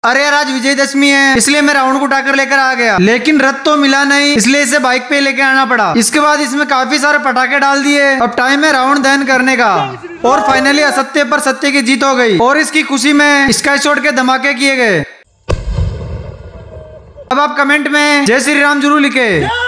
अरे यार आज विजयदशमी है इसलिए मैं रावण को उठाकर लेकर आ गया, लेकिन रथ तो मिला नहीं इसलिए इसे बाइक पे लेके आना पड़ा। इसके बाद इसमें काफी सारे पटाखे डाल दिए। अब टाइम है रावण दहन करने का और फाइनली असत्य पर सत्य की जीत हो गई और इसकी खुशी में स्काई शॉट के धमाके किए गए। अब आप कमेंट में जय श्री राम जरूर लिखे।